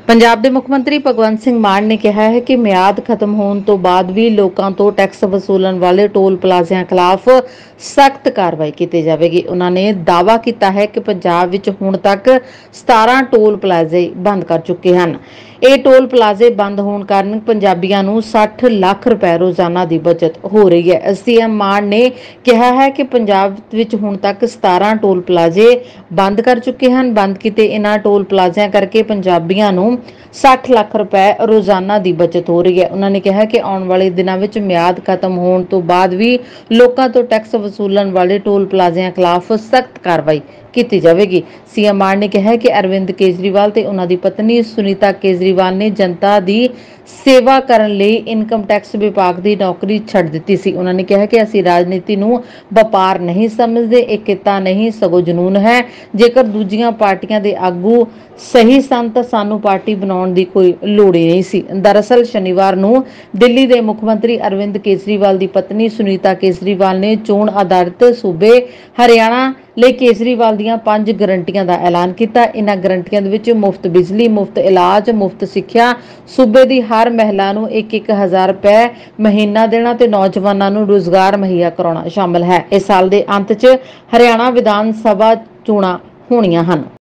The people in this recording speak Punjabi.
ਪੰਜਾਬ ਦੇ ਮੁੱਖ ਮੰਤਰੀ ਭਗਵੰਤ ਸਿੰਘ ਮਾਨ ਨੇ ਕਿਹਾ ਹੈ ਕਿ ਮਿਆਦ ਖਤਮ ਹੋਣ ਤੋਂ ਬਾਅਦ ਵੀ ਲੋਕਾਂ ਤੋਂ ਟੈਕਸ ਵਸੂਲਣ ਵਾਲੇ ਟੋਲ ਪਲਾਜ਼ਿਆਂ ਖਿਲਾਫ ਸਖਤ ਕਾਰਵਾਈ ਕੀਤੀ ਜਾਵੇਗੀ। ਉਹਨਾਂ ਨੇ ਦਾਅਵਾ ਕੀਤਾ ਹੈ ਕਿ ਪੰਜਾਬ ਵਿੱਚ ਹੁਣ ਤੱਕ 17 ਟੋਲ ਪਲਾਜ਼ੇ ਬੰਦ ਕਰ ਚੁੱਕੇ ਹਨ। ਇਹ ਟੋਲ ਪਲਾਜ਼ੇ ਬੰਦ ਹੋਣ ਕਾਰਨ ਪੰਜਾਬੀਆਂ ਨੂੰ 60 ਲੱਖ ਰੁਪਏ ਰੋਜ਼ਾਨਾ ਦੀ ਬਚਤ ਹੋ ਰਹੀ ਹੈ। ਸੀਐਮ ਮਾਨ ਨੇ ਕਿਹਾ ਹੈ ਕਿ ਪੰਜਾਬ ਵਿੱਚ ਹੁਣ ਤੱਕ 17 ਟੋਲ ਪਲਾਜ਼ੇ ਬੰਦ ਕਰ ਚੁੱਕੇ ਹਨ। ਬੰਦ ਕੀਤੇ ਇਹਨਾਂ ਟੋਲ ਪਲਾਜ਼ਿਆਂ ਕਰਕੇ ਪੰਜਾਬੀਆਂ ਨੂੰ 60 ਲੱਖ ਰੁਪਏ ਰੋਜ਼ਾਨਾ ਦੀ ਬਚਤ ਹੋ ਰਹੀ ਹੈ। ਉਹਨਾਂ ਨੇ ਕਿਹਾ ਕਿ ਆਉਣ ਵਾਲੇ ਦਿਨਾਂ ਵਿੱਚ ਮਿਆਦ ਖਤਮ ਹੋਣ ਤੋਂ ਬਾਅਦ ਵੀ ਲੋਕਾਂ ਤੋਂ ਟੈਕਸ ਵਸੂਲਣ ਵਾਲੇ ਟੋਲ ਪਲਾਜ਼ਿਆਂ ਖਿਲਾਫ ਸਖਤ ਕਾਰਵਾਈ ਕੀਤੀ ਜਾਵੇਗੀ। ਸੀਐਮ ਮਾਨ ਨੇ ਕਿਹਾ ਕਿ ਅਰਵਿੰਦ ਕੇਜਰੀਵਾਲ ਤੇ ਉਹਨਾਂ ਦੀ ਪਤਨੀ ਸੁਨੀਤਾ ਕੇਜਰੀਵਾਲ ਨੇ ਜਨਤਾ ਦੀ ਸੇਵਾ ਕਰਨ ਲਈ ਇਨਕਮ ਟੈਕਸ ਵਿਭਾਗ ਦੀ ਨੌਕਰੀ ਛੱਡ ਦਿੱਤੀ ਸੀ। ਉਹਨਾਂ ਨੇ ਕਿਹਾ ਕਿ ਅਸੀਂ ਰਾਜਨੀਤੀ ਨੂੰ ਵਪਾਰ ਨਹੀਂ ਸਮਝਦੇ, ਇਹ ਕਿੱਤਾ ਨਹੀਂ ਸਗੋਂ ਜਨੂਨ ਹੈ। ਜੇਕਰ ਦੂਜੀਆਂ ਪਾਰਟੀਆਂ ਦੇ ਆਗੂ ਸਹੀ ਸਨ ਤਾਂ ਸਾਨੂੰ ਪਾਰਟੀ ਬਣਾਉਣ ਦੀ ਕੋਈ ਲੋੜ ਹੀ ਨਹੀਂ ਸੀ। ਦਰਅਸਲ ਸ਼ਨੀਵਾਰ ਨੂੰ ਦਿੱਲੀ ਦੇ ਮੁੱਖ ਮੰਤਰੀ ਅਰਵਿੰਦ ਕੇਜਰੀਵਾਲ ਦੀ ਪਤਨੀ ਸੁਨੀਤਾ ਕੇਜਰੀਵਾਲ ਨੇ ਚੋਣ ਆਧਾਰਿਤ ਸੂਬੇ ਹਰਿਆਣਾ ਲਈ ਕੇਜਰੀਵਾਲ ਦੀਆਂ 5 ਗਰੰਟੀਆਂ ਦਾ ਐਲਾਨ ਕੀਤਾ। ਇਹਨਾਂ ਗਰੰਟੀਆਂ ਦੇ ਵਿੱਚ ਮੁਫਤ ਬਿਜਲੀ, ਮੁਫਤ ਇਲਾਜ, ਮੁਫਤ ਸਿੱਖਿਆ, ਸੂਬੇ ਦੀ ਹਰ ਮਹਿਲਾ ਨੂੰ 1-1000 ਰੁਪਏ ਮਹੀਨਾ ਦੇਣਾ ਤੇ ਨੌਜਵਾਨਾਂ ਨੂੰ ਰੁਜ਼ਗਾਰ ਮੁਹੱਈਆ ਕਰਾਉਣਾ ਸ਼ਾਮਲ ਹੈ। ਇਸ ਸਾਲ ਦੇ ਅੰਤ 'ਚ ਹਰਿਆਣਾ ਵਿਧਾਨ ਸਭਾ ਚੋਣਾਂ ਹੋਣੀਆਂ ਹਨ।